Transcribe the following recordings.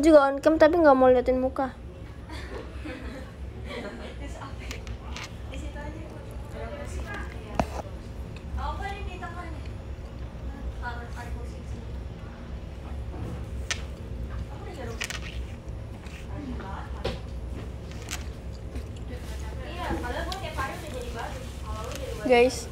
Juga on cam tapi nggak mau liatin muka. Guys,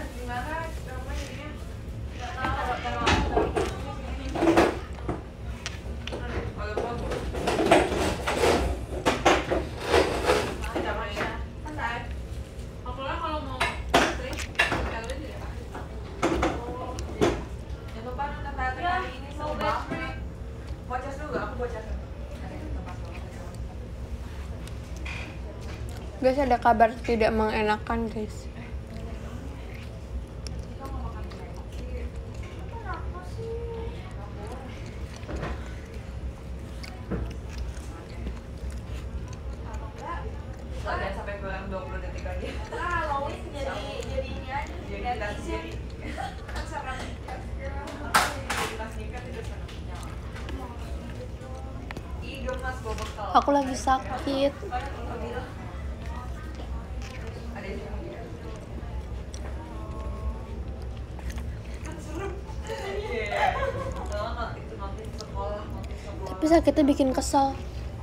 guys ada kabar tidak mengenakan guys. Aku lagi sakit. Tapi sakitnya bikin kesel.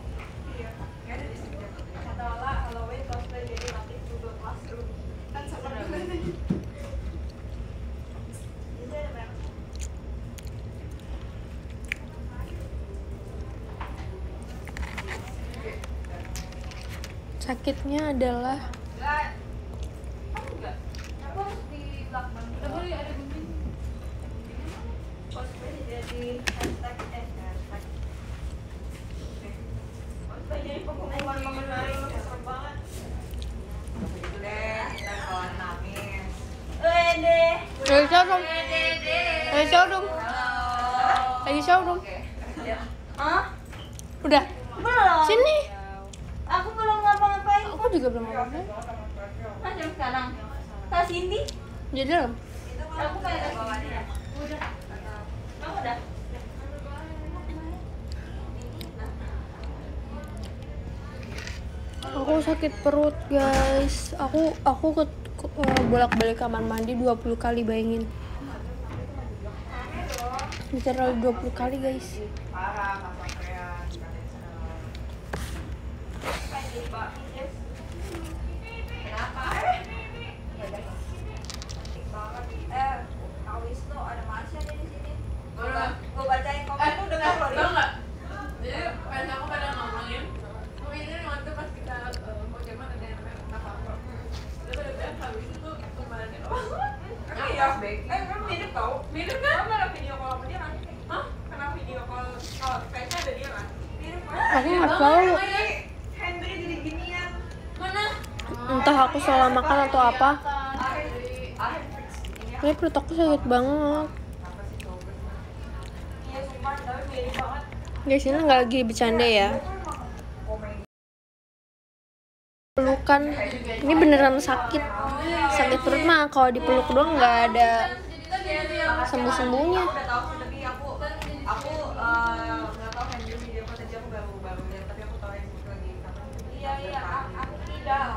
Sakitnya adalah lagi showroom. Udah. Belum. Sini. Aku belum ngapa-ngapain. Aku juga belum ngapa-ngapain. Jam sekarang. Tas Cindy? Di dalam. Aku kayak tas Cindy ya. Udah. Kamu udah? Aku sakit perut guys. Aku bolak-balik kamar mandi 20 kali, bayangin. Literal 20 kali guys. Mirip kan? Kamu ada video call sama dia kan? Hah? Kenapa video call? Kalau face-nya ada dia kan? Mirip kan? Aku nggak tahu. Henry jadi ginian. Mana? Entah aku salah makan atau apa. Tapi perut aku sakit banget. Iya sumpah, tapi mirip banget. Guys, ini nggak lagi bercanda ya. Pelukan. Ini beneran sakit. Sakit perut mah kalau dipeluk doang nggak ada sembuh-sembuhnya. Aku udah tahu sih, tapi aku nggak tahu Henry video call tadi aku baru lihat, tapi aku tahu Henry lagi kapan. Iya, aku tidak.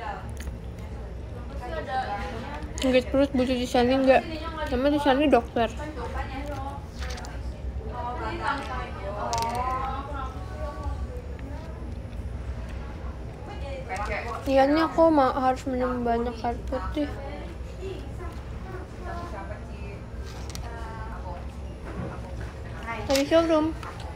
Sakit perut butuh Cisani nggak? Sama Cisani dokter. Iya nih aku harus minum banyak air putih. Dari showroom.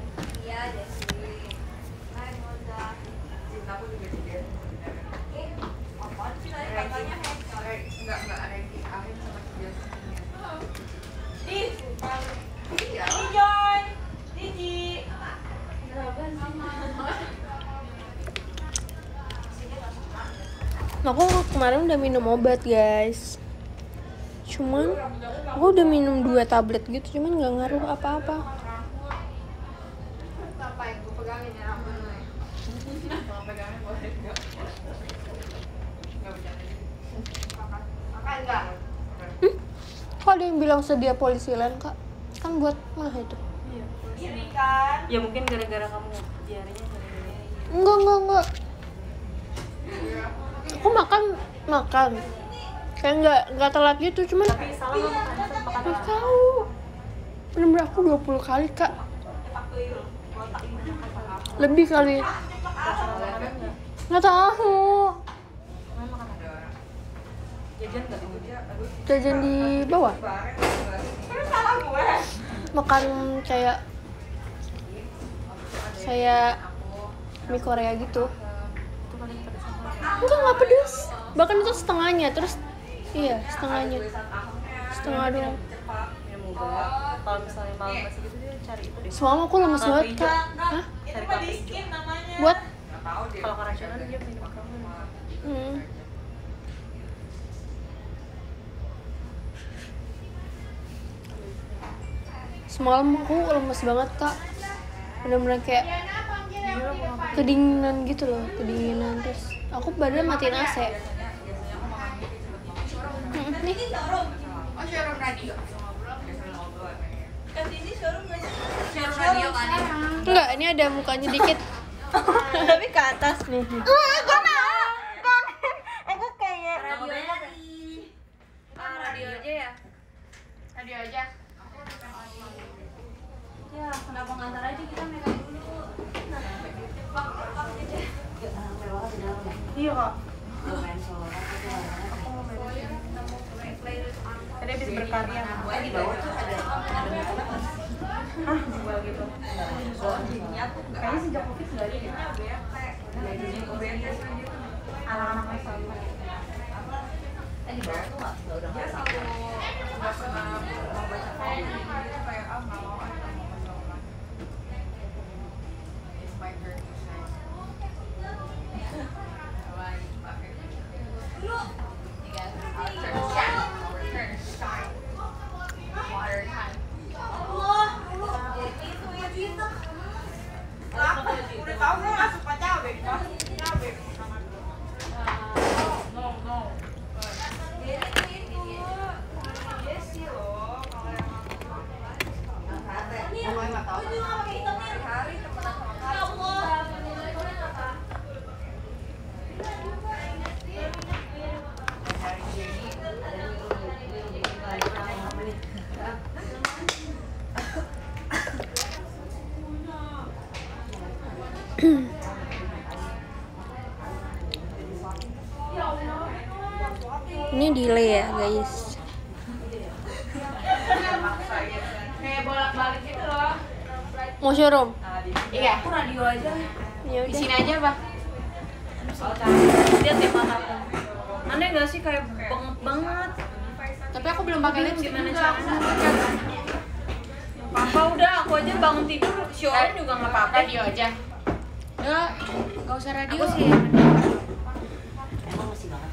Aku kemarin udah minum obat guys. Cuman aku udah minum 2 tablet gitu, cuman nggak ngaruh apa-apa. Kok ada yang bilang sedia polisi lain kak? Kan buat mah itu. kan? Ya mungkin gara-gara kamu diarenya Enggak. Aku makan. Kayak nggak telat gitu, cuman tapi salah nggak makan nggak tahu. Bener-bener aku 20 kali kak. Lebih kali. Nggak tahu. jajan nggak? Jajan di bawah. Salah gue. Makan kayak mie Korea gitu. Itu paling pedas apa? Nggak pedes. Bahkan itu setengahnya, terus iya setengahnya. Setengah doang. Ya moga. Kalau misalnya malam masih gitu dia cari itu deh. Semalam aku lemes banget kak. Hah? Cari kopi hijau. Buat? Kalau keracunan dia minum kamu. Hmm. Semalam aku lemes banget kak. Bener-bener kayak kedinginan gitu loh, kedinginan. Terus aku badan matiin AC. Nih. Oh, showroom radio. Kan ini showroom nggak sih? Showroom radio kan ya? Enggak, ini ada mukanya dikit. Tapi ke atas nih. Gue mau. Aku kayak Radio aja. Radio aja ya? Radio aja. Ya, kenapa ngantar aja kita make up dulu? Iya kak. Tadi habis berkarya. Di bawah tuh ada Jual gitu. Kayaknya sejak covid nggak ada ya. Anak-anak asal. di bawah tuh nggak udah nggak pernah mau baca komik gitu kayak nggak mau It's my turn to shine. Udah tahu gue nggak suka cabai, no. Iya sih loh, kalau yang aku nggak tahu. Hari temenan sama kamu. ini delay ya guys. Kayak bolak-balik gitu loh. Mau showroom? Iya, aku radio aja. Ya Di udah. sini aja, Pak. Lihat deh mataku. Aneh nggak sih kayak bengep banget. Tapi aku belum pakai lipstick Gimana juga. caranya? Apa udah aku aja bangun tidur showroom juga nggak apa-apa. Radio aja. Ya, nggak usah radio. Aku sih Emang masih banget.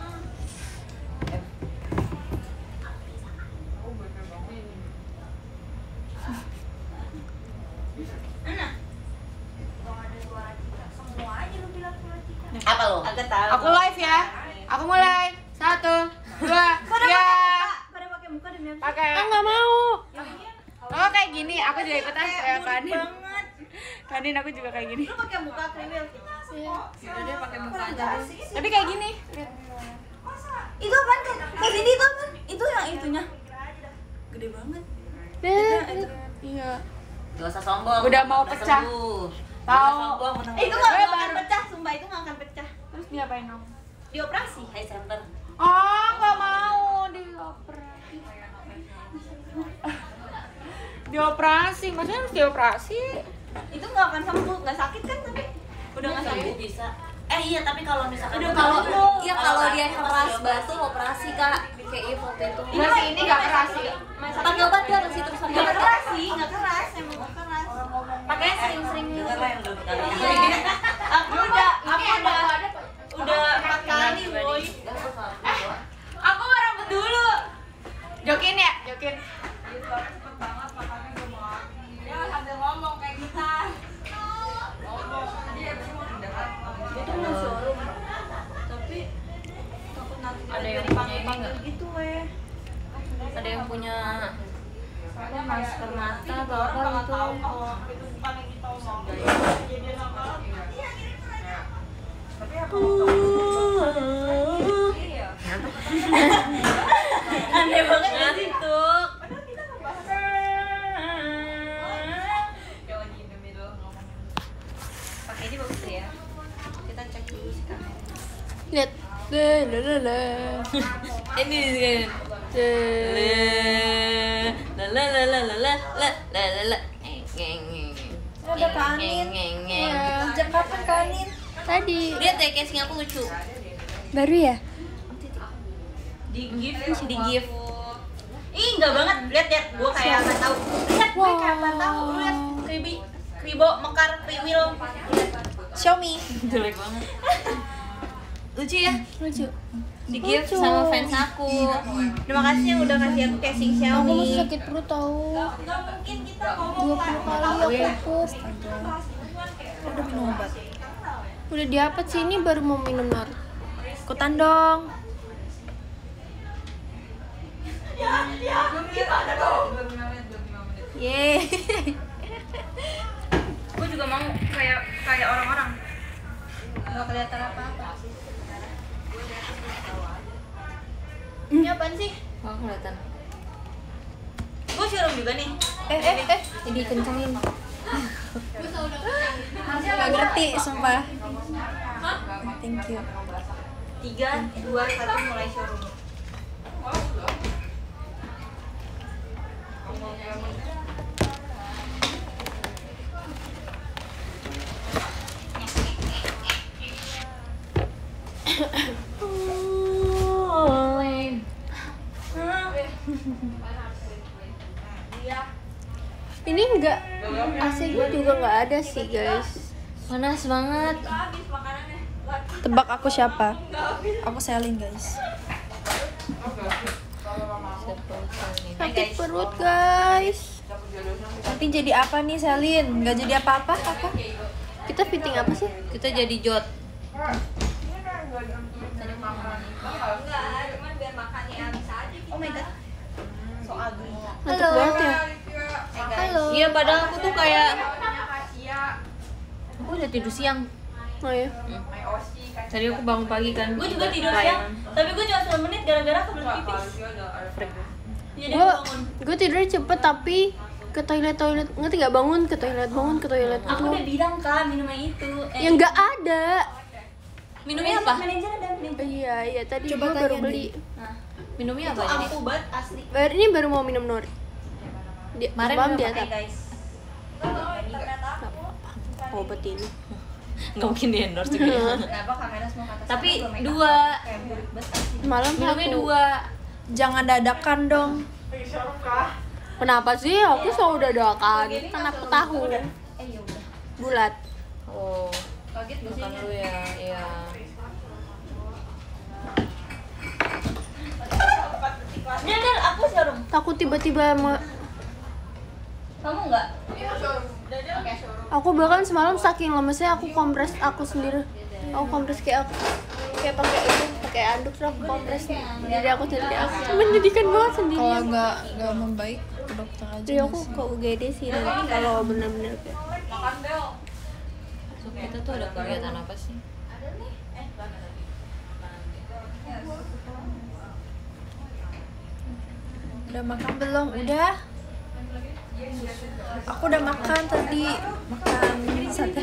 Apa lo? agak tahu. Aku live ya. Aku mulai. 1, 2, 3. Pada pakai muka demi aku. Pakai. Nggak mau. Oh, kayak gini. Aku juga ikutan kayak Kanin. Banget. Kanin aku juga kayak gini. Lu pakai muka kriwil. Udah deh pakai muka aja. Tapi kayak gini. Itu apaan kan? Mas ini itu apaan? Itu yang itunya. Gede banget. Iya. Gak usah sombong. Udah mau Udah pecah. sembuh. Tahu. Sombong, menang. Itu nggak akan pecah, sumpah itu nggak akan pecah. Terus diapain dong? Dioperasi. Hai center. Oh, nggak mau dioperasi. Dioperasi, maksudnya harus dioperasi. Itu nggak akan sembuh, nggak sakit kan tapi udah nggak Sembuh sakit. bisa. Iya, tapi kalau misalkan Udah kalau iya, kalau dia keras batu operasi Kak. Kayak waktu itu. Masih ini nggak keras sih. Pakai obat dia harus terus pakai Nggak obat. keras sih, nggak keras, emang nggak keras. Pakai sering-sering juga lah yang udah kali. Aku udah 4 kali, boy. Aku mau rambut dulu. Jokin ya, jokin. Ya sambil ngomong kayak kita. Itu mau showroom. Tapi takut nanti Ada yang dipanggil-panggil gitu, weh. Ada yang punya Masker mata atau apa gitu. Iya. Aneh banget ya sih tuh. Padahal kita ngebahas yang lagi Indomie doang ngomongin. Pakai ini bagus tuh ya. Kita cek dulu si kamera. Lihat. Ini kan. Ada kanin. Sejak kapan kanin? Tadi. Lihat ya casing aku lucu. Baru ya? Di gift. Ih, enggak banget. Lihat, gua kayak enggak tahu. Lihat, gue kayak enggak tahu. Lu lihat Kribo, Mekar, Kriwil. Xiaomi. Jelek banget. Lucu ya? Lucu. Di gift sama fans aku. Terima kasih yang udah kasih aku casing Aku Xiaomi. masih sakit perut tahu. Enggak mungkin kita ngomong 20 kali aku pup. udah minum obat. Udah diapet sih, ini baru mau minum Nur. Ikutan dong. Gimana dong? 25 menit. Yeay. Gue juga mau kayak orang-orang. Nggak kelihatan apa-apa. Ini apaan sih? Oh, kelihatan. Gue serum juga nih. Jadi kencengin. Gak ngerti, sumpah. Thank you. 3, 2, 1 mulai serum. Ini enggak, AC-nya juga nggak ada sih guys. Panas banget. Tebak aku siapa? Aku Selin, guys. Sakit perut guys. Nanti jadi apa nih Selin? Gak jadi apa-apa aku. Kita fitting apa sih? Kita jadi jot. Enggak, cuman biar makannya habis aja gitu. Oh my god. So ugly. Ngantuk banget ya? Halo. Iya, padahal aku tuh kayak aku udah tidur siang. Oh ya. Tadi aku bangun pagi kan. Gue juga tidur siang, tapi gue cuma 10 menit gara-gara kebelet pipis. Jadi Gue tidurnya cepet tapi ke toilet ngerti gak, bangun ke toilet aku gitu. udah bilang kan minumnya itu. Yang nggak ada. Minumnya apa? Manajer ada manajer. Iya tadi Coba gue baru tanya beli. Nah, Minumnya itu apa jadi? ampuh banget asli. Ini baru mau minum Nur. Kemarin Malam minum dia Oke guys. obat ini. Nggak mungkin di endorse juga. Ya. Kenapa kamera semua ke atas? Tapi Karena belum make up. 2. Kayak buruk banget asli. Malam Minumnya aku. 2. Jangan dadakan dong. Kenapa sih? Aku selalu dadakan. Kan aku tahu. Ya udah. Bulat. Oh. Kaget gak sih? Makan dulu ya. Iya. Ini aku serum. Takut tiba-tiba Kamu enggak? aku bahkan semalam saking lemesnya aku kompres aku sendiri. Aku kompres kayak pakai itu, pakai anduk terus aku kompres. Jadi aku menyedihkan banget sendiri. Kalau nggak membaik ke dokter aja. Jadi aku ke UGD sih nanti kalau benar-benar kayak Makan Bel. So, kita tuh ada kegiatan apa sih? Udah makan belum? Udah. Aku udah makan tadi. Makan sate.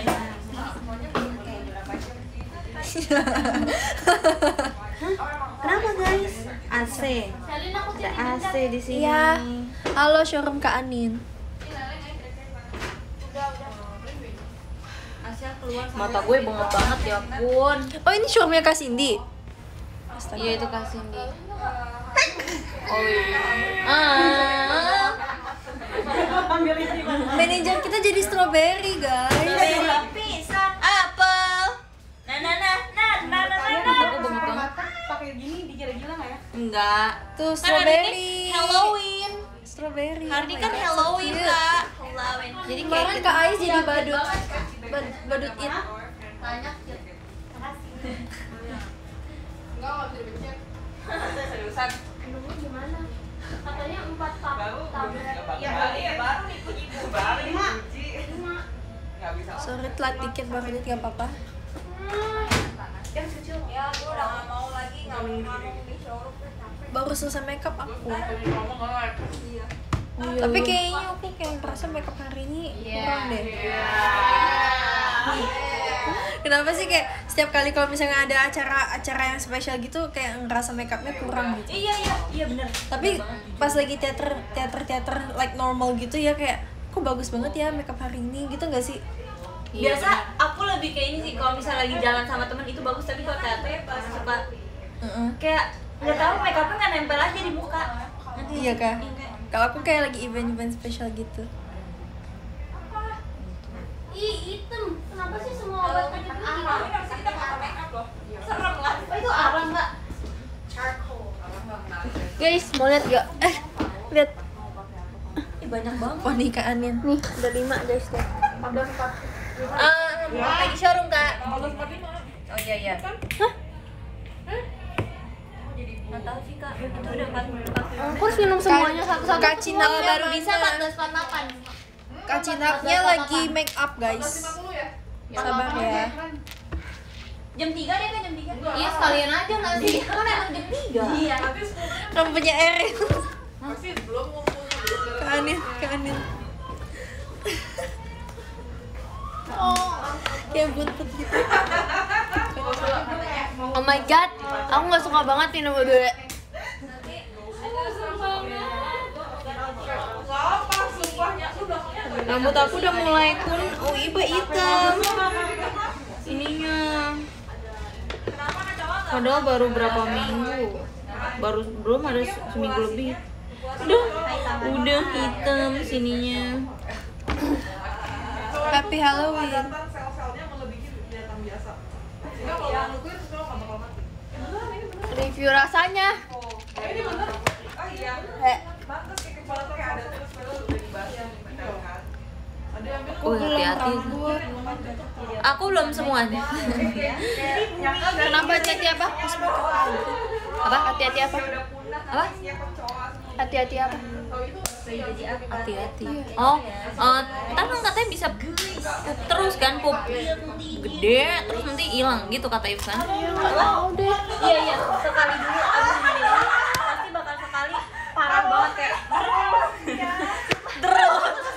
Kenapa guys? AC. Ada AC di sini. Iya. Halo showroom Kak Anin. AC keluar. Mata gue bengap banget ya ampun. Oh ini showroomnya Kak Cindy. Iya itu kasih nih. Oh iya. Manajer kita jadi strawberry guys. Pisang. Apel. Aku bengap banget. Pakai gini dikira-gila nggak ya? Enggak. Tuh Kan hari ini strawberry. Halloween. Strawberry. Hari ini Oh my kan God, so Halloween cute. kak. Jadi kayak Kemarin Kak Ais jadi badut. Badut it. Seriusan. katanya 4 tablet. Iya baru nih kunci baru nih. Nggak bisa. Sorry telat dikit banget, gak apa-apa. Yang kecil. Ya, gue udah gak mau lagi ngamuk di showroom. Baru selesai makeup aku. Iya. Tapi kayaknya aku kayak ngerasa makeup hari ini kurang deh. Kenapa sih kayak setiap kali kalau misalnya ada acara yang spesial gitu kayak ngerasa makeupnya kurang gitu. Iya benar. Tapi pas lagi teater like normal gitu ya kayak kok bagus banget ya makeup hari ini gitu nggak sih? Biasa aku lebih kayak ini sih kalau misalnya lagi jalan sama temen itu bagus, tapi kalau teater pas suka kayak nggak tahu make upnya nggak nempel aja di muka. Iya kak. Kalau aku kayak lagi event spesial gitu. Ih, hitam. Kenapa sih semua obat tadi tuh hitam? Tapi harusnya kita pakai makeup loh. Serem lah. Oh, itu arang nggak? Charcoal. Guys, mau lihat gak? Lihat. Banyak banget. Oh nikahanin. Nih, udah 5 guys deh. Lagi showroom kak. Oh iya. Hah? Nggak tahu sih kak. Itu udah 40. Aku harus minum semuanya satu-satu. Kak Cinapnya Baru bisa 14.48. Kak Cinapnya lagi make up guys. Sabar ya. Jam 3 deh kan jam 3. Iya sekalian aja nggak sih? Kan emang jam 3. Iya. Rambutnya Erin. Keanin. Kayak buntut gitu. Oh my god, aku nggak suka banget minum udah. Rambut aku udah mulai hitam. Ininya. Padahal baru berapa minggu. Belum ada seminggu lebih. Udah hitam sininya. Happy Halloween. Sel-selnya melebihi binatang biasa. Sehingga kalau yang liquid itu bakal mati. Review rasanya. Ini bener. Ah iya. Pantes kayak kepala tuh kayak ada terus padahal udah dibahas kan. Ada yang ambil Hati-hati. Aku belum semuanya. Kenapa hati-hati apa? Apa? Hati-hati apa? Apa? Hati-hati apa? Hati-hati. Oh, ntar kan katanya bisa pup terus kan, pup gede terus nanti hilang gitu kata Ifsan. Tahu deh. Iya sekali dulu abis ini pasti bakal sekali parah banget kayak derol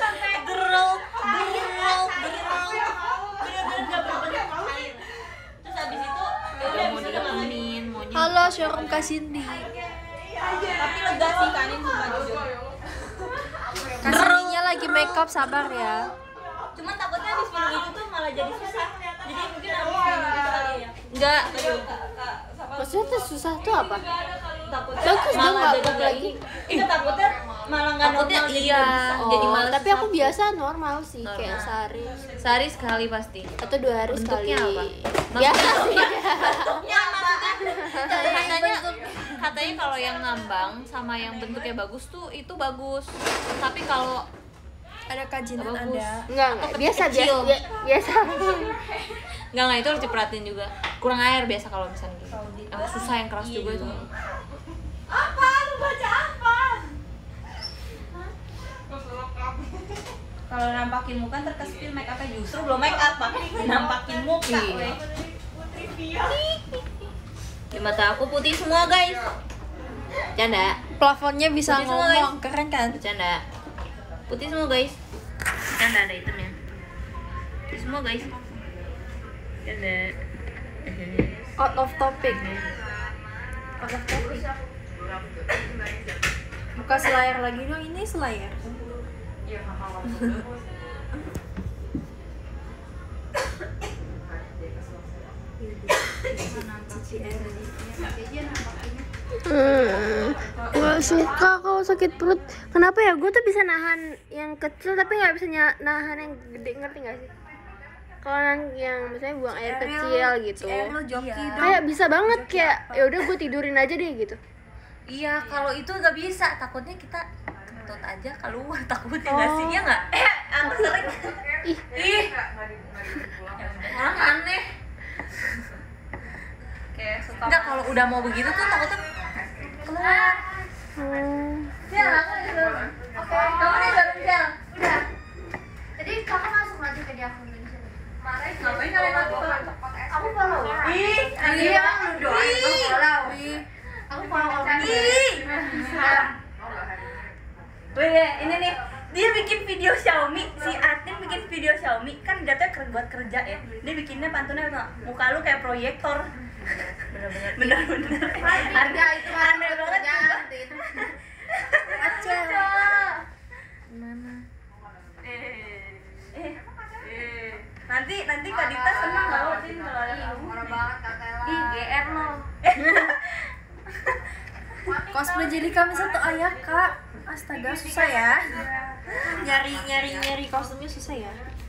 bener-bener nggak berbentuk air. Terus abis itu ya udah abis itu ngalamin maunya. Halo showroom Kak Cindy. Tapi lega sih kanin sumpah jujur. Kak Cindy-nya lagi make up, sabar ya. Cuman takutnya abis minum itu tuh malah jadi susah. Jadi mungkin abis minum itu kali ya. Enggak. Maksudnya tuh susah tuh apa? Takutnya Bagus dong, malah nggak jadi bagus nggak lagi. ini. Itu takutnya malah nggak Takutnya normal jadi iya. nggak bisa. Jadi malah Tapi aku biasa normal sih, kayak Sehari sekali pasti. atau 2 hari sekali. Bentuknya apa? Biasa sih. ya maksudnya Katanya kalau yang ngambang sama yang bentuknya bagus tuh itu bagus. Tapi kalau Ada kajian Bagus. ada. Enggak, biasa kecil. biasa. enggak itu harus diperhatiin juga. Kurang air biasa kalau misalnya gitu. Susah yang keras juga itu. apa? Lu baca apa? Kalau nampakin muka ntar ke spill make upnya justru belum make up tapi nampakin muka. Iya. Di mata aku putih semua guys. Canda. Plafonnya bisa Putih semua, ngomong, keren kan? Canda. Putih semua guys. Canda ada hitamnya. Putih semua guys. Canda. Out of topic. Buka selayar lagi dong, ini selayar. Gak suka kalau sakit perut. Kenapa ya? Gue tuh bisa nahan yang kecil tapi nggak bisa nahan yang gede, ngerti nggak sih? Kalau yang misalnya buang air kecil gitu, kayak bisa banget kayak ya udah gue tidurin aja deh gitu. Iya, kalau itu nggak bisa, takutnya kita kentut aja keluar, takutnya nggak sih, ya nggak? Aku sering. Ih, orang aneh. Kayak suka. Nggak, kalau udah mau begitu tuh takutnya keluar. Ya, oke, kamu nih bareng Jel. Udah. Jadi kakak masuk lagi ke di akun Indonesia. Ngapain kalian lakukan? Aku follow. Iya, lu doain aku follow. Aku follow Wih, ini nih dia bikin video Xiaomi, si Atin bikin video Xiaomi kan jatuhnya buat kerja ya. Dia bikinnya pantunnya muka lu kayak proyektor. Bener-bener. Harga itu aneh banget. Aca. Mana? Nanti Kak Dita senang banget sih kalau ada kamu. Marah banget katanya. Ih, GR lo. Cosplay jadi kami satu ayah kak. Astaga susah ya. Nyari kostumnya susah ya.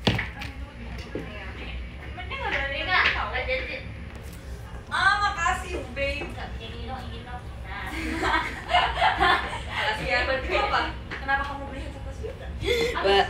Makasih, babe. Makasih ya. Apa? Kenapa kamu beli satu kostum? Mbak,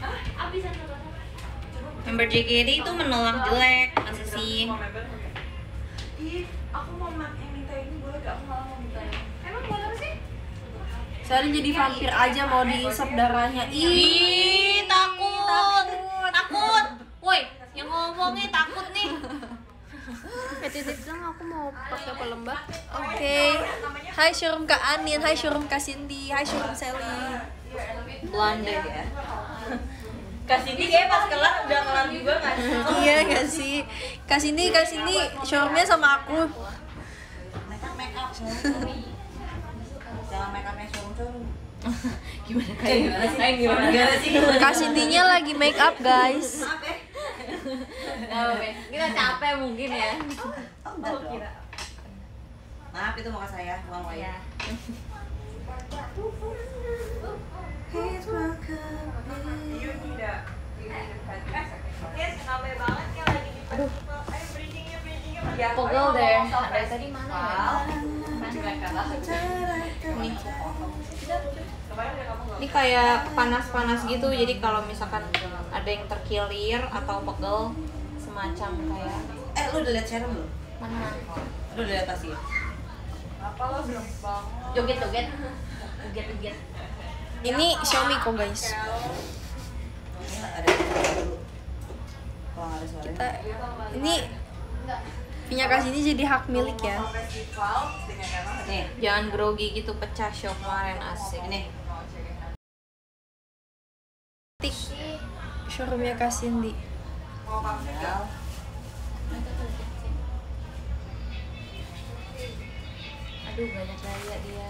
member JKT itu menolak jelek, masa sih? Ih, aku mau yang minta ini boleh gak? Aku malah mau minta ini. Emang buat apa sih? Saya jadi vampir aja mau diisap darahnya. Ih, takut. Woi, yang ngomongnya takut nih. Titip dong, aku mau pakai pelembab. Oke. Hai showroom Kak Anin, hai showroom Kak Cindy, hai showroom Sally. Belanda ya. Kak Cindy kayak pas kelar udah kelar juga kan? Iya gak sih? Kak Cindy showroomnya sama aku. Make up jangan make upnya showroom. Gimana sih? Kak Cindy-nya lagi make up guys. Kita capek mungkin ya. Maaf itu muka saya, bukan muka ya. Pegel deh. Dari tadi mana ya? Ini kayak panas-panas gitu, jadi kalau misalkan ada yang terkilir atau pegel semacam kayak Lu udah lihat serum belum? mana? Lu udah lihat pasti ya? Joget. Ini Xiaomi kok guys. Ada dulu. Kalau nggak ada suara. Ini punya Kak Cindy jadi hak milik ya. Nih, Jangan grogi gitu, pecah show kemarin asik. ini. Tik showroomnya Kak Cindy. Aduh, banyak gaya dia.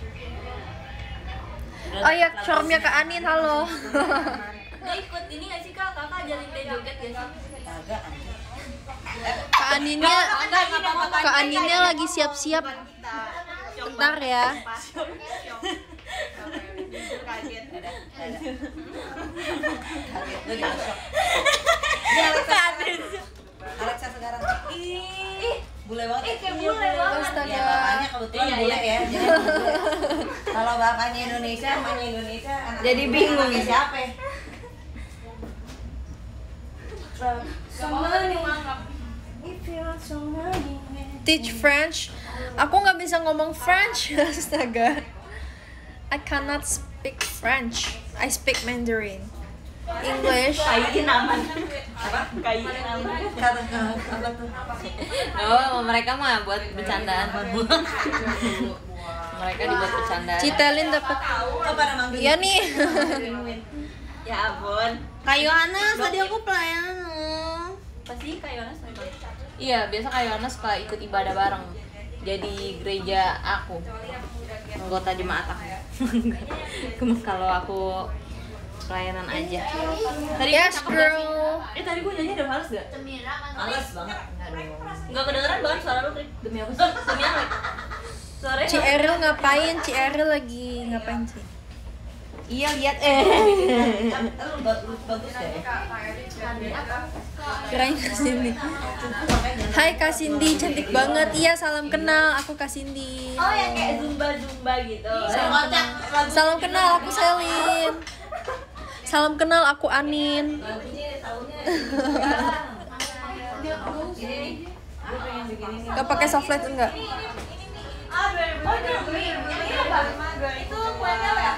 Oh iya, showroomnya Kak Anin, halo. Dia ikut ini nggak sih Kak? Kakak ajarin dia joget gak sih? Kagak. Kak Aninnya lagi siap-siap. Bentar ya. Lu jangan shock. Alexa sekarang. Ih, bule banget. Kayak bule banget. Astaga. Ya, bapaknya kebetulan bule ya. Jadi bule. Kalau bapaknya Indonesia, mamanya Indonesia, anaknya Jadi bule, bingung. anaknya siapa? Teach French. Aku nggak bisa ngomong French. Astaga. I cannot speak French. I speak Mandarin. English. Kaitin aman. Apa? Kaitin aman. Kata apa tuh? Oh, mereka mah buat bercandaan. Mereka dibuat bercandaan. Citelin dapat. Kok pada manggil? Iya nih. Ya ampun. Kak Yohanes, tadi aku pelayanan. Pasti Kak Yohanes lagi. Iya, biasa Kak Yohanes suka ikut ibadah bareng. Jadi gereja aku, anggota jemaat aku. Kalau aku pelayanan aja. Tadi Yes, cakep gak sih? girl. Tadi gue nyanyi udah males gak? Males banget. Gak kedengeran banget suara lu, Krik. Demi apa sih? Demi apa? Suaranya Ci Eril ngapain? Ci Eril lagi ngapain sih? Iya, lihat lu bagus ya? Kirain Kak Cindy. Hai Kak Cindy, cantik banget. Iya, salam kenal. Aku Kak Cindy. Oh, yang kayak zumba-zumba gitu. Salam kenal, aku Selin. Salam kenal, aku Anin. Gak pakai softlight enggak? Ini apa? Itu kuenya ya?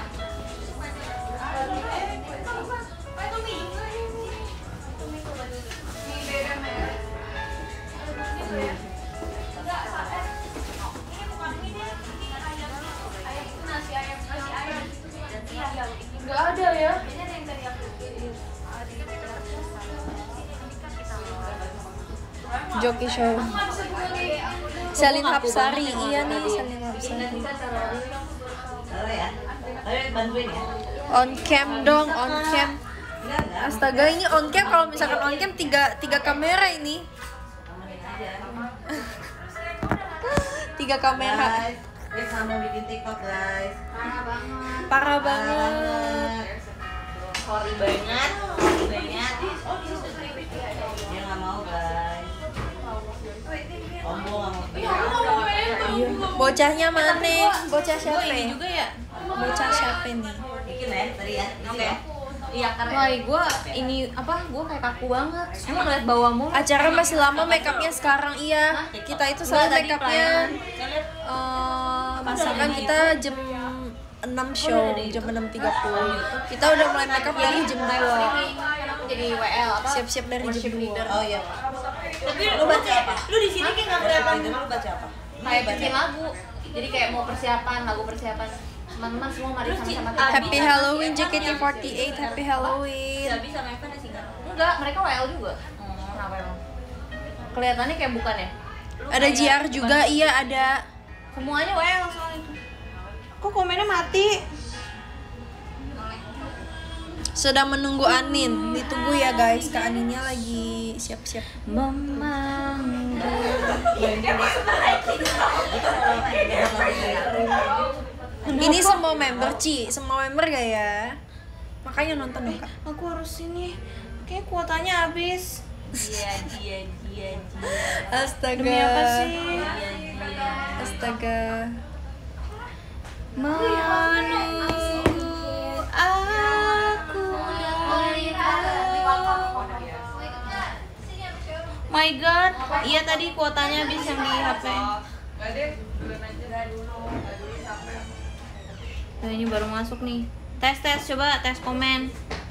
Joki Show. Selin Hapsari, iya nih Selin Hapsari. On cam dong, on cam. Astaga, ini on cam, kalau misalkan on cam tiga kamera ini. 3 kamera. Guys, mau bikin TikTok guys. Parah banget. Sorry banget. Dia nggak mau guys. Ombo nggak mau. Bocahnya mana? Bocah siapa? Ini juga ya. Bocah siapa nih? Bikin ya tadi ya. Oke. Iya karena gue ini apa? Gue kayak kaku banget. Gue ngeliat bawah mulu. Acara masih lama, makeupnya sekarang iya. Kita itu selalu makeupnya. Misalkan kita jam 6 show, jam 6.30. Kita udah mulai makeup dari jam 2. Jadi WL apa? Siap-siap dari jam 2. Oh iya. Tapi lu baca apa? Lu di sini kayak nggak kelihatan Lu baca apa? kayak bikin lagu. Jadi kayak mau persiapan, lagu persiapan. Teman-teman semua mari sama-sama. Happy Halloween JKT48, Happy Halloween. Gak bisa Mevan ya sih nggak? Enggak, mereka WL juga. Kenapa emang? Kelihatannya kayak bukan ya? Ada JR juga, iya ada. Semuanya WL soalnya itu. Kok komennya mati? Sedang menunggu Anin, ditunggu ya guys. Kak Aninnya lagi siap-siap. Ini semua member Ci, semua member gak ya? Makanya nonton dong Kak. Aku harus ini. Kayak kuotanya habis. Dia. Astaga. Demi apa sih? Astaga. Menunggu aku My God, iya tadi kuotanya habis yang di HP. Nah, ini baru masuk nih. Tes coba tes komen.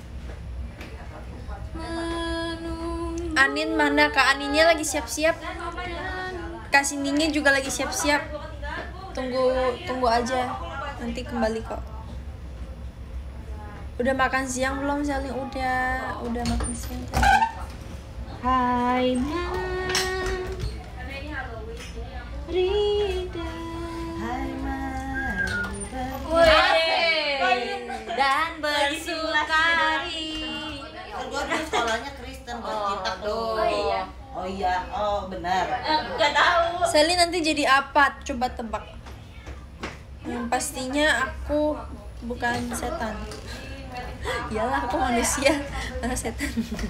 Anin mana? Kak Aninnya lagi siap-siap. Kak Cindy-nya juga lagi siap-siap. Tunggu aja. Nanti kembali kok. Udah makan siang belum Selin? Udah makan siang tadi. Hai Rida. Dan bersukari. Gua dulu sekolahnya Kristen buat cinta tuh. iya. Oh iya, oh benar. Enggak tahu. Selin nanti jadi apa? Coba tebak. Yang pastinya aku bukan setan. Iyalah aku manusia, mana setan.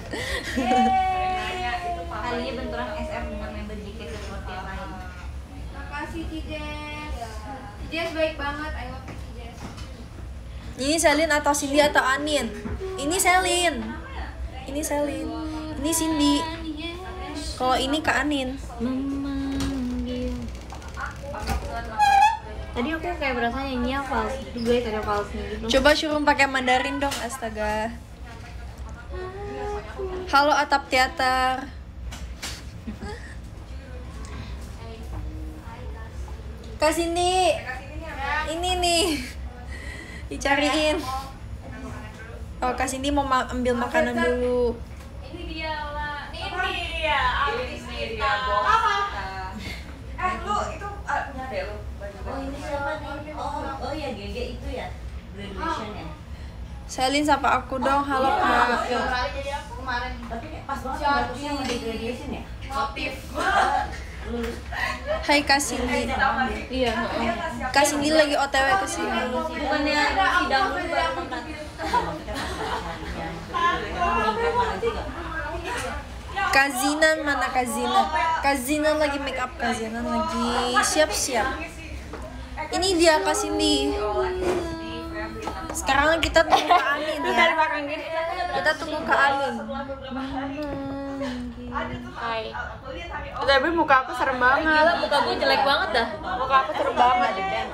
Kali ini benturan SM dengan member JKT48 yang lain. Makasih Cijes. Cijes baik banget, I love you Cijes. Ini Selin atau Cindy atau Anin? Ini Selin. Ini Cindy. Kalau ini Kak Anin. Memanggil. Tadi aku kayak berasa nyanyi fals itu guys, ada falsnya gitu. Coba suruh pakai Mandarin dong, astaga. Halo atap teater. Kak Cindy. Ini nih. Dicariin. Oh, Kak Cindy mau ambil makanan dulu. Ini dia lah. Ini dia artis kita. Apa? Lu itu punya deh lu. Oh ini siapa nih? Oh ya GG itu ya. Graduation ya. Selin sapa aku dong. Halo Kak. Jadi aku kemarin Tapi pas banget bagus yang di graduation ya. motif. Lulus. Hai Kak Cindy. Iya. Kak Cindy lagi OTW ke sini. Bukannya sidang dulu baru nonton. Kak Zinan mana Kak Zinan? Kak Zinan lagi make up, Kak Zinan lagi siap-siap. Ini dia Kak Cindy. Sekarang kita tunggu Kak Anin ya. Kita tunggu Kak Anin. Hai. Tapi muka aku serem banget. Gila, muka gue jelek banget dah. Muka aku serem banget.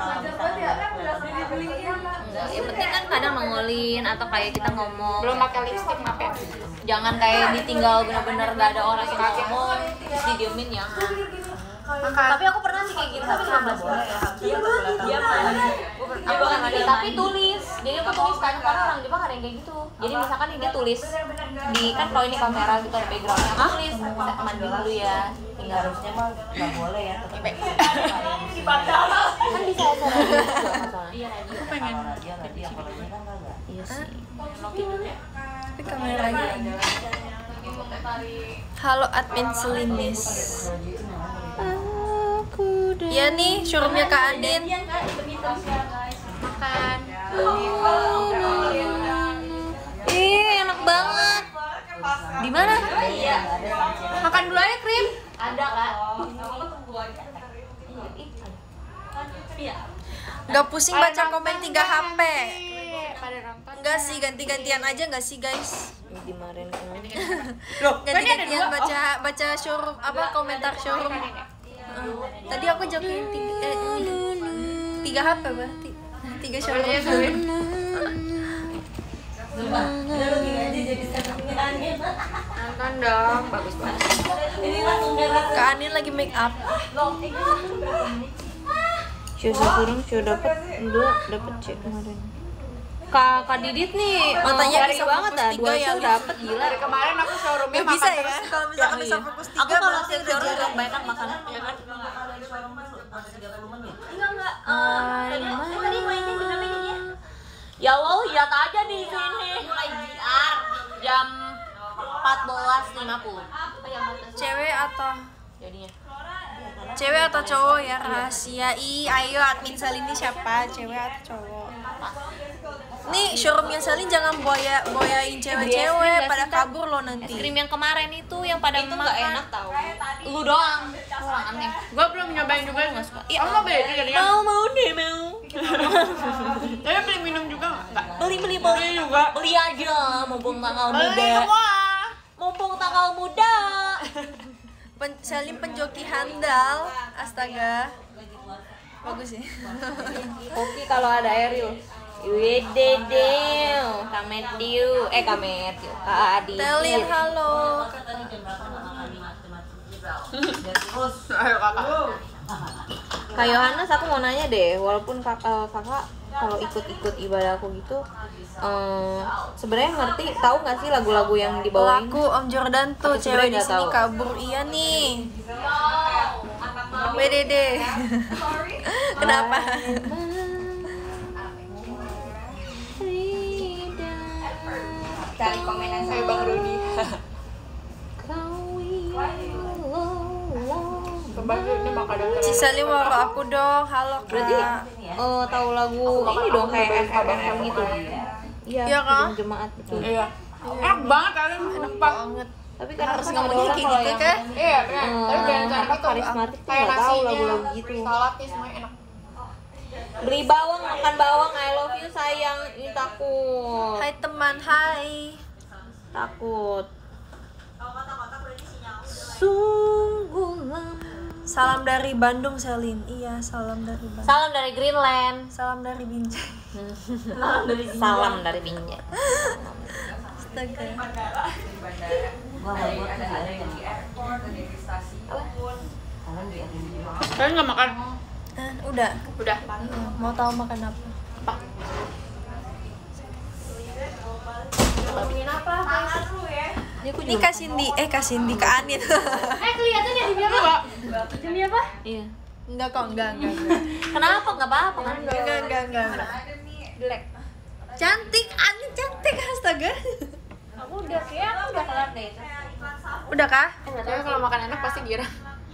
Yang penting kan kadang nongolin atau kayak kita ngomong. Belum pakai lipstick maaf ya. Jangan kayak ditinggal bener-bener gak ada orang yang ngomong terus didiemin ya. Tapi aku pernah sih kayak gitu tapi sama boleh ya. Diam. Aku pernah tapi tulis. Jadi aku tulis kan, karena orang Jepang ada yang kayak gitu. Jadi misalkan dia tulis di kan kalau ini kamera gitu ada backgroundnya, aku tulis mandi dulu ya. Tinggal Harusnya mah nggak boleh ya. kan bisa acara radio juga masalahnya. Iya radio. Aku pengen. Radio apalagi kan enggak. Iya sih. Tapi kameranya ini. Halo admin Selinis. Iya nih, showroomnya Kak Andin. Makan. Ih, enak banget. Di mana? Iya. Makan dulu aja, Krim. Ada, Kak. Gak pusing baca komen 3 HP. Pada nonton. Enggak sih, ganti-gantian aja enggak sih, guys? Dimarahin kan. Ganti-gantian baca showroom apa komentar showroom. Tadi aku jokin 3 HP berarti. 3 showroom. Nonton dong, bagus banget. Kak Andin lagi make up. Show kurang, show dapat 2, dapat C kemarin. Kak Didit nih Matanya cari bisa banget fokus dah, 3 2 ya. show dapat gila. Dari kemarin aku showroomnya Gak bisa ya, kalau misalkan bisa fokus 3 Aku kalau berarti setiap udah showroom jarang. banyak makan. ya kan? Enggak. Tadi mainnya jam berapa dia? Ya Allah, lihat aja di sini. Mulai JR jam 14.50. Cewek atau Jadinya. cewek atau cowok ya rahasia. Ayo admin Salini siapa? Cewek atau cowok? Nih showroomnya Salin jangan boyain cewek-cewek pada kabur lo Es nanti. krim yang kemarin itu yang pada Itu makan. nggak enak tau. Lu doang. Orang aneh. Gue belum nyobain juga nggak suka. Iya, mau beli jadi kan? Mau deh mau. Tapi beli minum juga nggak? Beli juga. Beli aja mumpung tanggal Beli muda. semua. Mumpung tanggal muda. Salim penjoki handal. Astaga. Bagus ya. Oke kalau ada Ariel. Widedeu, Kametiu, Kak Adit. Telin halo. Ayo kakak. Kak Yohanes aku mau nanya deh, walaupun kakak kalau ikut ibadahku gitu, sebenarnya ngerti tahu nggak sih lagu-lagu yang dibawain? Aku Om Jordan tuh Aku cewek sebenarnya di sini nggak tahu. kabur iya nih. WDD. Kenapa? Cari komen yang Ayo Bang Rudi. Kembali ini makanan. Cisalim waro aku dong. Halo Berarti Kak. tahu lagu ini dong kayak FM gitu. Iya, Iya kan? jemaat betul. Iya. Enak banget kalian. Enak Banget. Tapi kan Harus aku ngomongnya orang kayak kalau gitu yang kan? Iya, benar. Tapi jangan apa gitu. karismatik tuh Kayak nggak tahu nasinya, lagu-lagu gitu. salatnya semuanya enak. Beli bawang, makan bawang, I love you sayang. Ini takut. Hai teman, hai. Takut. Sungguh lama. Salam dari Bandung Selin. Iya, salam dari Bandung. Salam dari Greenland. Salam dari Binjai. Salam dari Binjai. Astaga. gua nggak buat di airport, di stasiun. Kalian di Kalian nggak makan? Udah. Udah. Mau tahu makan apa? Ngomongin apa? Ini Kak Cindy, Kak Cindy, Kak Anin. Kelihatan ya demi apa? Demi apa? Iya. Enggak kok, enggak. Kenapa? Nggak apa-apa kan? Enggak. Jelek. Cantik, Anin cantik, astaga. Aku udah kelar deh. Udah kah? Kayaknya kalau makan enak pasti girang.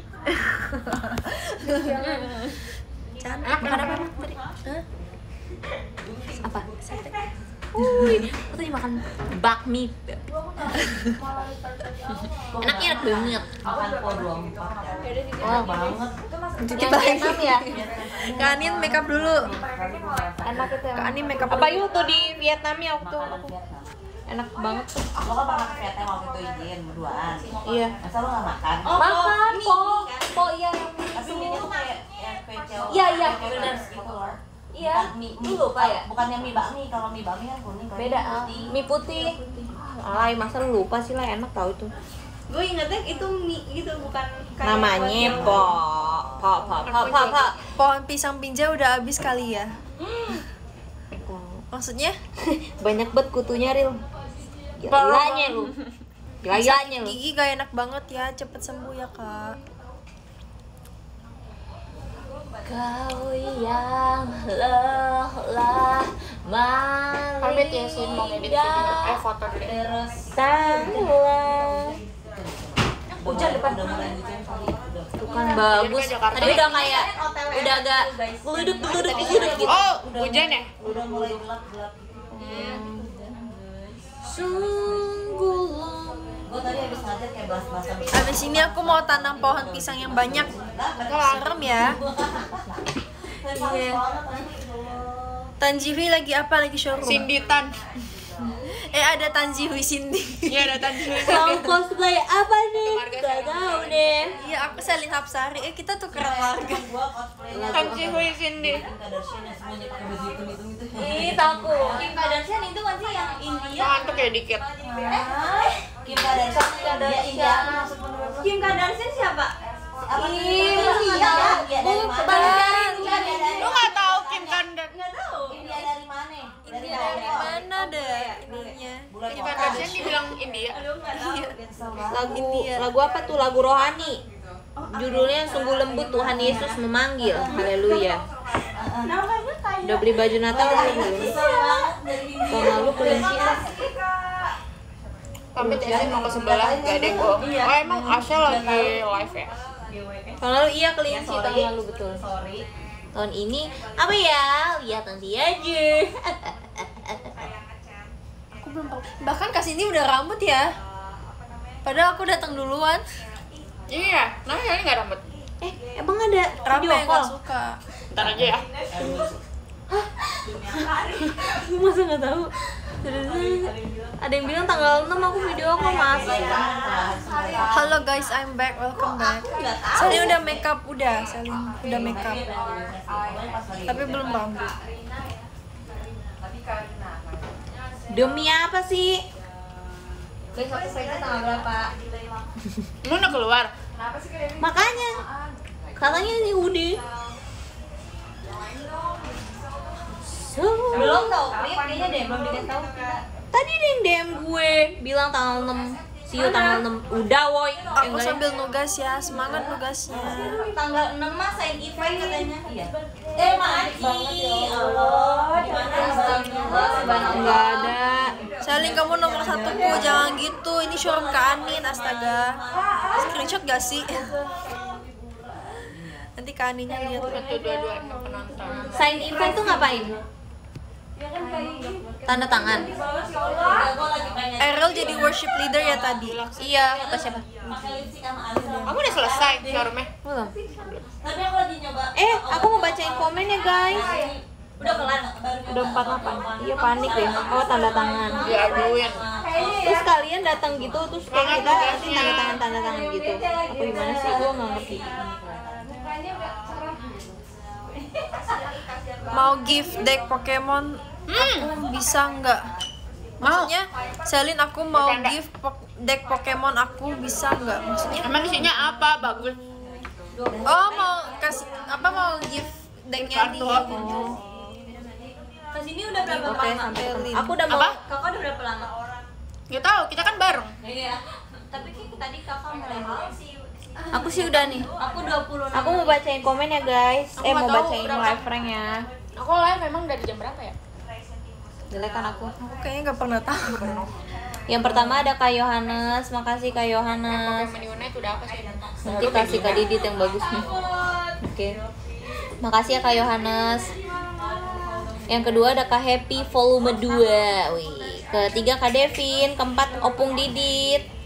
Cantik. Makan apa tadi? Apa? Aku tadi makan bakmi. Enaknya enak banget. makan kok 24. Oh banget. Titip Yang lagi. Vietnam ya? Kak Anin make up dulu. Enak itu Kak Anin make up Apa dulu. yuk tuh di Vietnam ya waktu aku enak banget tuh. Lo kan pernah ke Vietnam waktu itu izin berduaan. Iya. Masa lo nggak makan? Makan po iya yang Tapi mie tuh kayak yang pecel. Iya, pecel bener. gitu loh. Iya. Bukan mie, Lu lupa ya? Bukan yang mie bakmi. Kalau mie bakmi kan kuning. kalau Beda mie putih. mie putih. Alay, masa lu lupa sih lah, enak tau itu. Gue ingetnya itu mie gitu, bukan kayak Namanya po. Pohon pisang pinja udah habis kali ya. Maksudnya? Banyak banget kutunya, Ril. Gila-gilanya lu. Gila-gilanya lu. Gigi gak enak banget ya, cepet sembuh ya kak. Kau yang lelah Pamit ya sih mau edit video, foto dulu. Tersalah. Hujan depan udah mulai hujan kali. Tuh kan bagus. Tadi udah kayak udah agak geluduk gitu. Oh, hujan ya? Udah mulai gelap. Sungguh Gue tadi habis ngajar kayak bahas-bahasan. Abis ini aku mau tanam pohon pisang yang banyak. Serem ya. Iya. Tanjiwi lagi apa? Lagi showroom? Cindy Tan. Ada Tanjiwi Cindy. Iya ada Tanjiwi. Mau cosplay apa nih? Marga Gak Sarah. tahu deh. Iya, aku Selin Hapsari. Kita tukeran warga. Gue cosplay Tanjiwi Cindy. Kim Kardashian yang semuanya pakai baju hitam itu. Ih, tahu. Kim Kardashian itu kan sih yang India. Ngantuk ya dikit. Kim Kardashian India. Kim Kardashian siapa? Apa? India. Lu nggak tahu Kim Kardashian? Nggak tahu. India dari mana? Dari mana deh ininya? Kim Kardashian dibilang India. Lagu apa tuh? Lagu rohani. Judulnya Sungguh Lembut Tuhan Yesus Memanggil. Haleluya. Udah beli baju Natal belum? Tahun lalu kelinci. Pamit ya sih mau ke sebelah gak deh gua. Oh emang Asya lagi live ya? Tahun lalu iya kelinci tahun lalu betul. Sorry. Tahun ini apa ya? Lihat nanti aja. Aku belum tahu. Bahkan Kasini udah rambut ya. Padahal aku datang duluan. Iya, namanya nggak rambut. Emang ada Rame video yang call? gak suka. Ntar aja ya. Masa nggak tahu? Ada yang bilang tanggal 6 aku video call masuk. Halo guys, I'm back. Welcome back. Selin udah makeup, Selin udah makeup. Tapi belum rambut. Demi apa sih? Besok selesai tanggal berapa? Lu udah keluar? Makanya katanya ini udah. Belum tau, kayaknya deh belum dikasih tahu kita. Tadi ada yang DM gue bilang tanggal 6. See you tanggal 6. Udah woi. Aku sambil nugas ya, semangat nugasnya. Tanggal 6 mah sign event katanya. Iya. Maki. Allah, gimana sebanyak Enggak ada. Selin, kamu nomor 1 ku, jangan gitu. Ini showroom Kak Anin, astaga. Screenshot gak sih? Nanti Kak Aninnya lihat. Satu dua penonton. Sign event tuh ngapain? Tanda tangan. Errol jadi worship leader ya tadi. Iya, kata siapa? Kamu udah selesai showroomnya? Belum. Tapi aku lagi nyoba. Aku mau bacain komen ya guys. Udah kelar Udah 48. Iya panik deh. Oh, tanda tangan. Diaduin. Terus kalian datang gitu terus kayak kita nanti tanda tangan gitu. Apa gimana sih? Gue nggak ngerti. Mau gift deck Pokemon, aku bisa nggak? Maksudnya, Selin, aku mau Bercanda. gift deck Pokemon, aku bisa nggak? Maksudnya, Emang isinya apa? Bagus. oh mau kasih apa? Mau gift decknya di Kartu. Kesini udah berapa Oke, lama? sampai ketemu. Aku udah mau. Apa? Kakak udah berapa lama? Gak tahu, kita kan bareng. Iya. Tapi kayak tadi kakak mulai malam sih. Aku sih udah nih. Aku 26. Aku mau bacain komen ya guys. Aku nggak Mau tahu bacain berapa. live rank ya. Aku live memang dari jam berapa ya? Jelek kan aku. Aku kayaknya nggak pernah tahu. Yang pertama ada Kak Yohanes. Makasih Kak Yohanes. Pokemon Unite udah apa sih? Nanti kasih Kak Didit yang bagus nih. Oke. Makasih ya Kak Yohanes. Yang kedua ada Kak Happy volume 2. Wih. Ketiga Kak Devin. Keempat Opung Didit.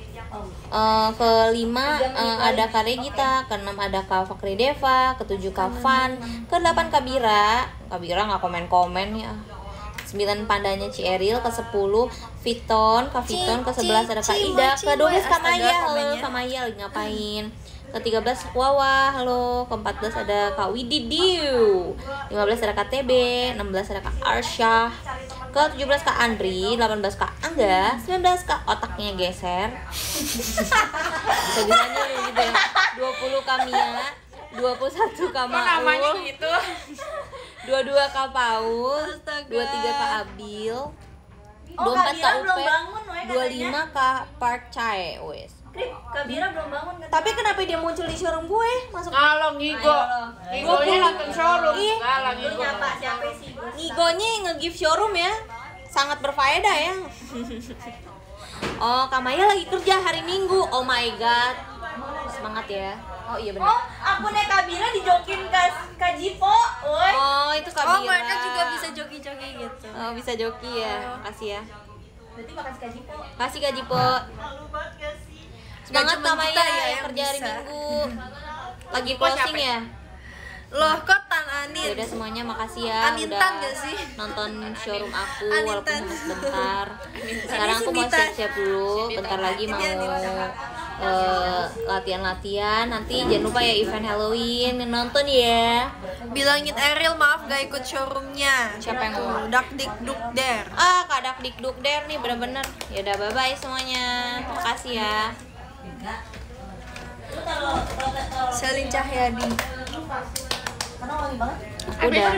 Kelima ada Kak Regita. Keenam ada Kak Fakri Deva. Ketujuh Kak Van. Kedelapan Kak Bira. Kak Bira nggak komen-komen ya. 9 pandanya Ci Eril. Ke-10 Viton. Kak Viton. Ke-11 ada Kak Ida. Ke-12 Kak Maya. Halo Kak Maya lagi ngapain? Ke-13 Wawa, halo. Ke-14 ada Kak Wididiu. 15 ada Kak TB. 16 ada Kak Arsya. Ke-17 Kak Andri. 18 Kak Angga. 19 Kak otaknya geser. Bisa-bisanya gitu ya. 20 Kak Mia. 21 Kak Kok namanya Maul. gitu? 22 Kak Paul, Astaga. 23 Kak Abil, Oh, 24 Kak Kabira belum Upet, bangun, weh, katanya. 25 Kak Park Chae, wes. Krip, Kabira belum bangun katanya. Tapi kenapa dia muncul di showroom gue? Masuk Kalau ngigo, ngigonya nonton showroom. Ih, Enggak lah Lu ngigo. nyapa siapa sih? Ngigonya nge-give showroom ya. Sangat berfaedah ya. Oh, Kak Maya lagi kerja hari Minggu. Oh my god. Semangat ya. Oh iya benar. Oh, akunnya Kabira dijokin ke Jipo, woi. Oh, itu Kak Oh, Bira. mereka juga bisa joki-joki gitu. Oh, bisa joki ya. Makasih ya. Berarti makasih Kak Jipo. Kasih Kak Jipo. Semangat cuma Kak Maya kita ya yang yang kerja hari bisa. Minggu. Lagi closing ya. Loh, kok Tan Ya Anin? udah semuanya makasih ya Anintan udah gak sih? nonton showroom aku Anintan. walaupun cuma sebentar. Sekarang aku mau Sinditan. siap-siap dulu. Bentar lagi mau latihan-latihan. Nanti jangan lupa ya event Halloween nonton ya. Bilangin Ariel maaf gak ikut showroomnya. Siapa yang ngomong? Dak dik duk der. Ah, Kak Dak Dik Duk Der nih bener-bener. Ya udah bye bye semuanya. Makasih ya. Selin Cahyadi. Aku udah.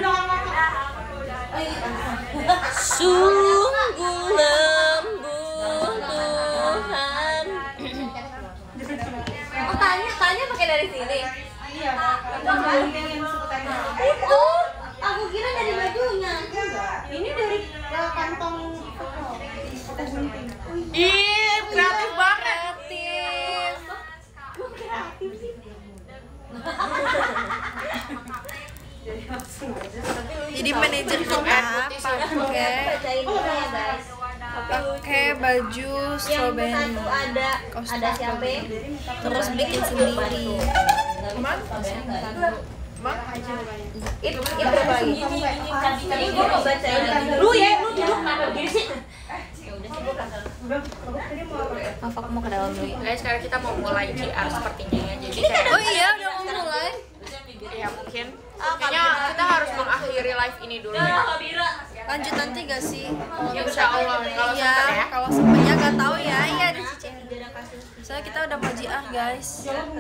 Sungguh lembut Tuhan. Oh tanya pakai dari sini. Itu aku kira dari bajunya. Ini dari kantong. Ih, kreatif banget. Jadi manajer kita pakai baju Yang strawberry. satu ada siapa? Terus bikin sendiri. Itu berapa lagi? Ini gue mau bacain lagi. Lu duduk kenapa begini sih? Maaf aku mau ke dalam dulu ya. Guys, sekarang kita mau mulai GR sepertinya ya. Jadi Oh iya, udah mau mulai. ya mungkin kayaknya kita harus mengakhiri live ini dulu ya. Lanjut nanti gak sih? Insya Allah kalau Iya, sempat ya. kalau sempatnya gak tahu ya. Iya di Cici. Soalnya kita udah mau JR guys.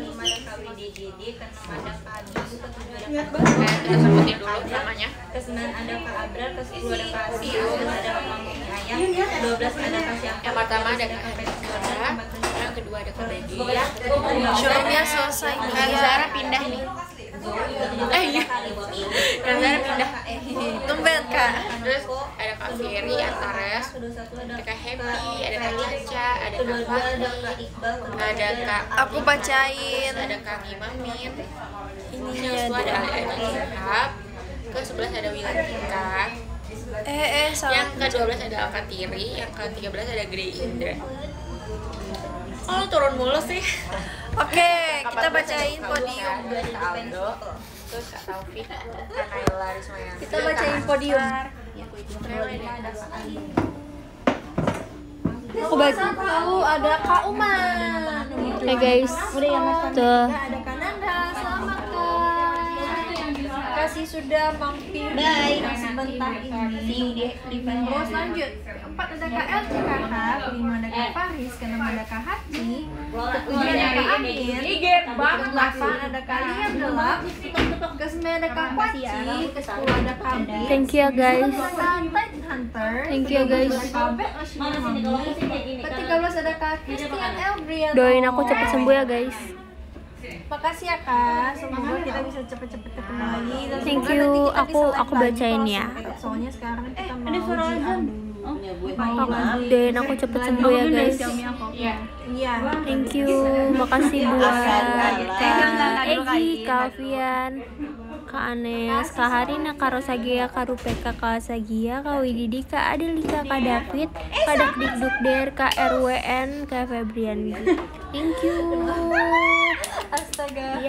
Kita sebutin dulu namanya. Ke-9 ada Kak Abrar, ke-10 ada Kak Asia, ke-11 ada Kak Mami Ayam, ke-12 ada Kak Syafir. Yang pertama ada Kak Zara, yang kedua ada Kak Begi. Showroomnya selesai. Kak Zara pindah nih. Iya. Kak Zara pindah. Tumben kak. Terus ada Kak Ferry, Antares, ada Kak Happy, ada Kak Caca, ada Kak Fahmi, ada Kak Aku bacain. ada Kak Imamin, Ini yang kedua ada ada. Ali Ajihab, ke-11 ada Wilantika, Salah. yang ke-12 ada Alkatiri, yang ke-13 ada Grey Indra. Oh, turun mulu sih. Oke, kita bacain podium. Kak Aldo, terus Kak Taufik, Kak Naila Rismayati. Kita bacain podium. Aku baca. Lalu ada Kak Uman. Hey guys, tuh Ada Kak Nanda. Selamat Kak. Kasih sudah mampir sebentar ini. Terus lanjut. Keempat ada Kak El CKH, kelima ada Kak Faris, keenam ada Kak Haji, ketujuh ada Kak Amin, ke-8 ada Kak Liam Delap, ke-9 ada Kak Paci, ke-10 ada Kak Bi, thank you ya guys. Titan Hunter, Thank you, guys. ke-13 ada Kak Christian Elbrian. Doain aku cepet sembuh ya guys. Makasih ya Kak, semoga kita bisa cepet-cepet ketemu lagi. Dan Thank semoga you. nanti kita Aku bisa live bacain lagi ya. kalau sempet. Soalnya sekarang kita mau ujian dulu. Doain aku cepet sembuh ya guys. Iya. Thank you. Makasih buat Kak Egi, Kak Alfian, Kak Anes, Kak Harina, Kak Rosagia, Kak Rupeka, Kak Sagia, Kak Wididi, Kak Adelika, Kak David, Kak Dakdik Dukder, Kak RWN, Kak Febrian. Thank you. Astaga.